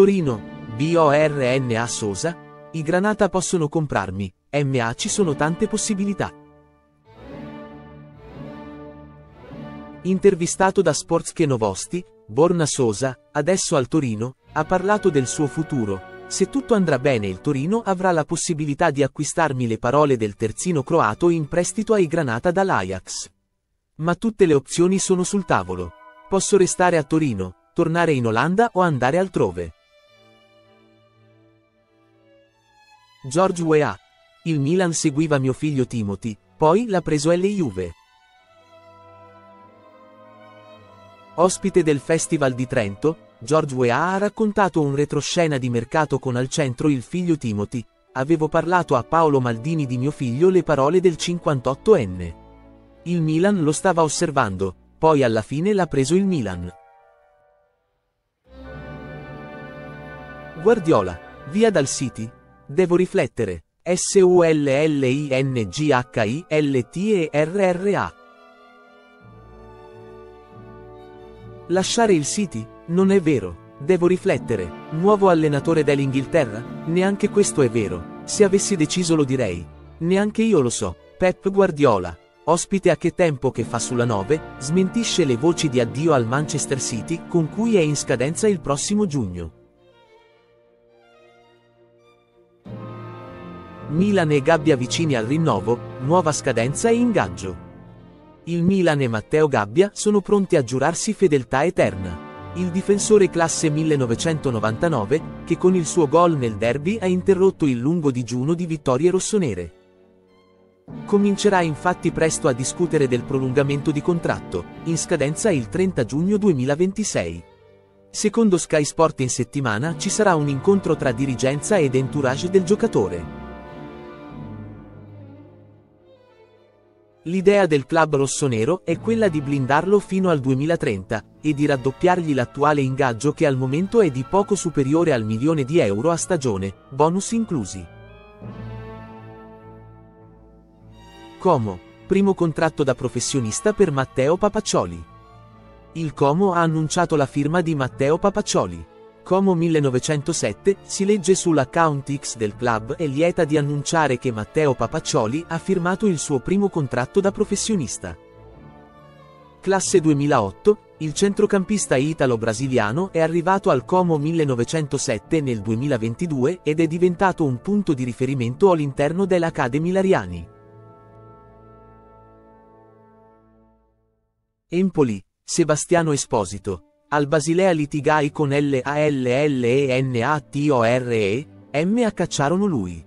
Torino, BORNA Sosa, i Granata possono comprarmi, MA ci sono tante possibilità. Intervistato da Sportske Novosti, Borna Sosa, adesso al Torino, ha parlato del suo futuro. Se tutto andrà bene il Torino avrà la possibilità di acquistarmi, le parole del terzino croato in prestito ai Granata dall'Ajax. Ma tutte le opzioni sono sul tavolo. Posso restare a Torino, tornare in Olanda o andare altrove. George Weah. Il Milan seguiva mio figlio Timothy, poi l'ha preso la Juve. Ospite del Festival di Trento, George Weah ha raccontato un retroscena di mercato con al centro il figlio Timothy. Avevo parlato a Paolo Maldini di mio figlio, le parole del 58enne. Il Milan lo stava osservando, poi alla fine l'ha preso il Milan. Guardiola. Via dal City? Devo riflettere. SULLINGHILTERRA. Lasciare il City? Non è vero. Devo riflettere. Nuovo allenatore dell'Inghilterra? Neanche questo è vero. Se avessi deciso lo direi. Neanche io lo so. Pep Guardiola. Ospite a Che tempo che fa sulla 9, smentisce le voci di addio al Manchester City, con cui è in scadenza il prossimo giugno. Milan e Gabbia vicini al rinnovo, nuova scadenza e ingaggio. Il Milan e Matteo Gabbia sono pronti a giurarsi fedeltà eterna. Il difensore classe 1999, che con il suo gol nel derby ha interrotto il lungo digiuno di vittorie rossonere. Comincerà infatti presto a discutere del prolungamento di contratto, in scadenza il 30 giugno 2026. Secondo Sky Sport in settimana ci sarà un incontro tra dirigenza ed entourage del giocatore. L'idea del club rossonero è quella di blindarlo fino al 2030, e di raddoppiargli l'attuale ingaggio, che al momento è di poco superiore al €1 milione a stagione, bonus inclusi. Como. Primo contratto da professionista per Matteo Papaccioli. Il Como ha annunciato la firma di Matteo Papaccioli. Como 1907, si legge sull'account X del club, è lieta di annunciare che Matteo Papaccioli ha firmato il suo primo contratto da professionista. Classe 2008, il centrocampista italo-brasiliano è arrivato al Como 1907 nel 2022 ed è diventato un punto di riferimento all'interno dell'Academy Lariani. Empoli. Sebastiano Esposito. Al Basilea litigai con LALLENATORE, M cacciarono lui.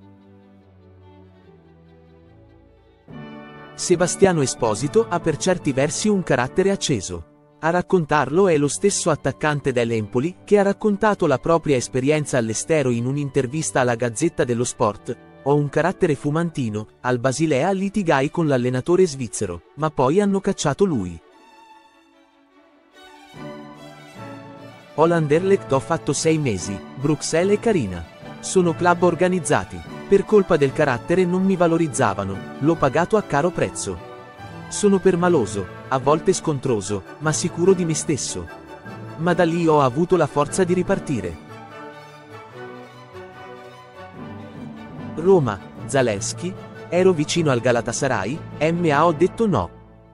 Sebastiano Esposito ha per certi versi un carattere acceso. A raccontarlo è lo stesso attaccante dell'Empoli, che ha raccontato la propria esperienza all'estero in un'intervista alla Gazzetta dello Sport. Ho un carattere fumantino, al Basilea litigai con l'allenatore svizzero, ma poi hanno cacciato lui. Hollanderlecht ho fatto 6 mesi, Bruxelles e Carina. Sono club organizzati. Per colpa del carattere non mi valorizzavano, l'ho pagato a caro prezzo. Sono permaloso, a volte scontroso, ma sicuro di me stesso. Ma da lì ho avuto la forza di ripartire. Roma, Zalewski, ero vicino al Galatasaray, ma ho detto no.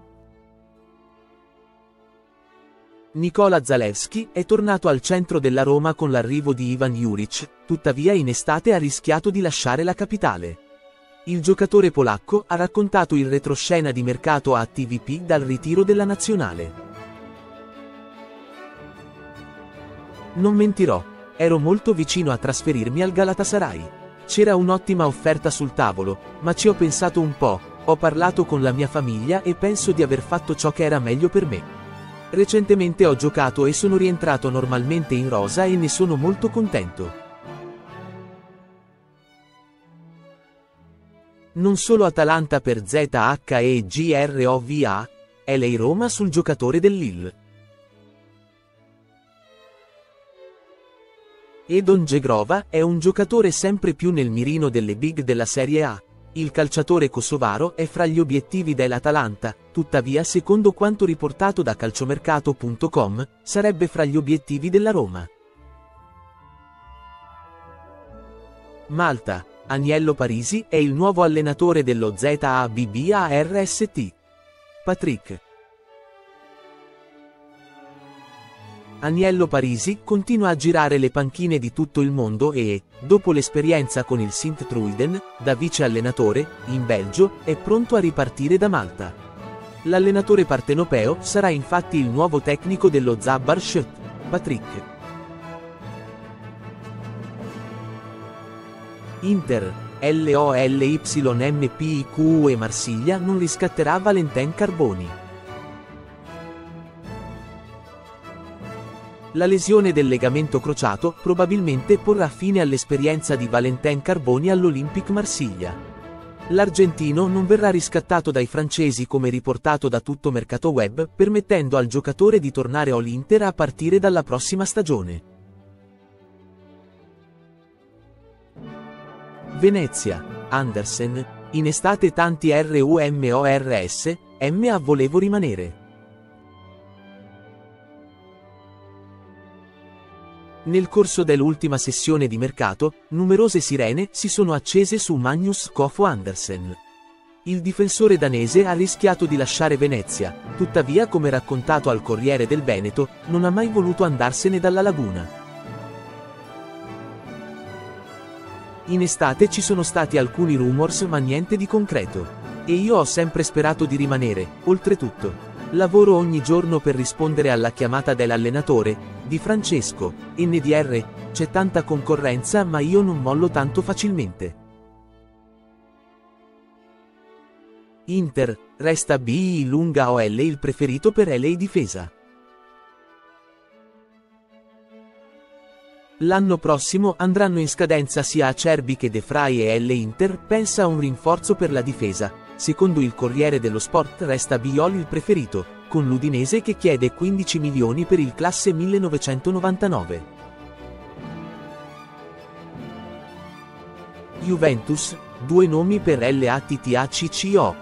Nikola Zalewski è tornato al centro della Roma con l'arrivo di Ivan Juric, tuttavia in estate ha rischiato di lasciare la capitale. Il giocatore polacco ha raccontato il retroscena di mercato a TVP dal ritiro della nazionale. Non mentirò, ero molto vicino a trasferirmi al Galatasaray. C'era un'ottima offerta sul tavolo, ma ci ho pensato un po', ho parlato con la mia famiglia e penso di aver fatto ciò che era meglio per me. Recentemente ho giocato e sono rientrato normalmente in rosa e ne sono molto contento. Non solo Atalanta per ZHEGROVA, LA Roma sul giocatore del Lille. Edon Džegrova è un giocatore sempre più nel mirino delle big della Serie A. Il calciatore kosovaro è fra gli obiettivi dell'Atalanta, tuttavia secondo quanto riportato da calciomercato.com, sarebbe fra gli obiettivi della Roma. Malta, Agnello Parisi è il nuovo allenatore dello ZABB ARST. Patrick. Agnello Parisi continua a girare le panchine di tutto il mondo e, dopo l'esperienza con il Sint-Truiden, da vice allenatore, in Belgio, è pronto a ripartire da Malta. L'allenatore partenopeo sarà infatti il nuovo tecnico dello Zabbar Schut, Patrick. Inter, LOLYMPIQ e Marsiglia non riscatterà Valentin Carboni. La lesione del legamento crociato probabilmente porrà fine all'esperienza di Valentin Carboni all'Olympique Marsiglia. L'argentino non verrà riscattato dai francesi come riportato da tutto mercato web, permettendo al giocatore di tornare all'Inter a partire dalla prossima stagione. Venezia, Andersen, in estate tanti RUMORS, MA volevo rimanere. Nel corso dell'ultima sessione di mercato, numerose sirene si sono accese su Magnus Kofo Andersen. Il difensore danese ha rischiato di lasciare Venezia, tuttavia come raccontato al Corriere del Veneto, non ha mai voluto andarsene dalla laguna. In estate ci sono stati alcuni rumors ma niente di concreto. E io ho sempre sperato di rimanere, oltretutto. Lavoro ogni giorno per rispondere alla chiamata dell'allenatore, di Francesco, NDR, c'è tanta concorrenza ma io non mollo tanto facilmente. Inter, resta BI lunga OL il preferito per LA difesa. L'anno prossimo andranno in scadenza sia Acerbi che De Vrij e Inter pensa a un rinforzo per la difesa. Secondo il Corriere dello Sport resta Biol il preferito, con l'Udinese che chiede 15 milioni per il classe 1999. Juventus, 2 nomi per LATTACCO.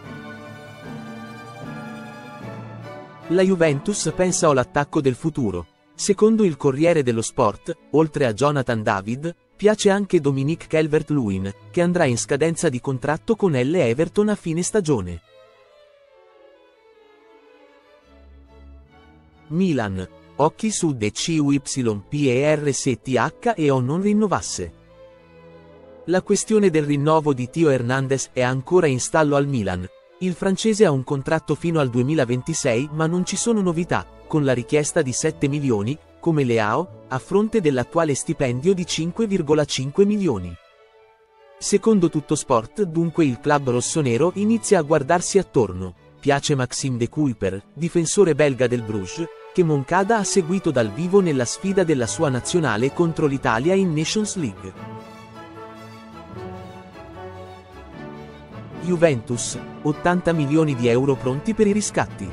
La Juventus pensa all'attacco del futuro. Secondo il Corriere dello Sport, oltre a Jonathan David, piace anche Dominique Calvert-Lewin, che andrà in scadenza di contratto con Everton a fine stagione. Milan, occhi su DCYPERSTH e o non rinnovasse. La questione del rinnovo di Theo Hernandez è ancora in stallo al Milan. Il francese ha un contratto fino al 2026 ma non ci sono novità, con la richiesta di 7 milioni, come Leao, a fronte dell'attuale stipendio di 5,5 milioni. Secondo Tuttosport dunque il club rossonero inizia a guardarsi attorno. Piace Maxime de Kuyper, difensore belga del Bruges, che Moncada ha seguito dal vivo nella sfida della sua nazionale contro l'Italia in Nations League. Juventus, 80 milioni di euro pronti per i riscatti.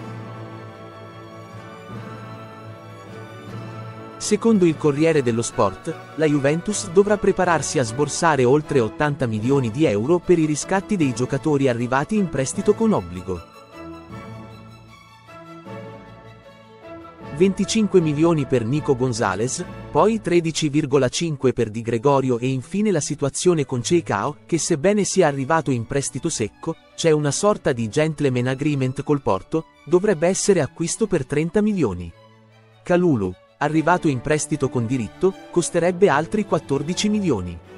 Secondo il Corriere dello Sport, la Juventus dovrà prepararsi a sborsare oltre 80 milioni di euro per i riscatti dei giocatori arrivati in prestito con obbligo. 25 milioni per Nico Gonzalez, poi 13,5 per Di Gregorio e infine la situazione con Ceicao, che sebbene sia arrivato in prestito secco, c'è una sorta di gentleman agreement col Porto, dovrebbe essere acquisto per 30 milioni. Kalulu, arrivato in prestito con diritto, costerebbe altri 14 milioni.